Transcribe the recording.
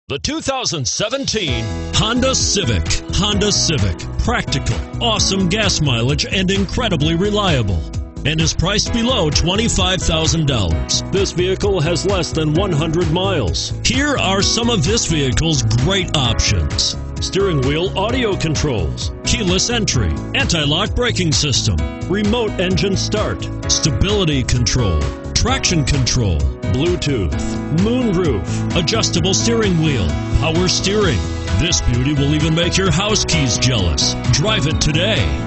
The 2017 Honda Civic. Honda Civic. Practical, awesome gas mileage, and incredibly reliable. And is priced below $25,000. This vehicle has less than 100 miles. Here are some of this vehicle's great options: steering wheel audio controls, keyless entry, anti-lock braking system, remote engine start, stability control, traction control, Bluetooth, moonroof, adjustable steering wheel, power steering. This beauty will even make your house keys jealous. Drive it today.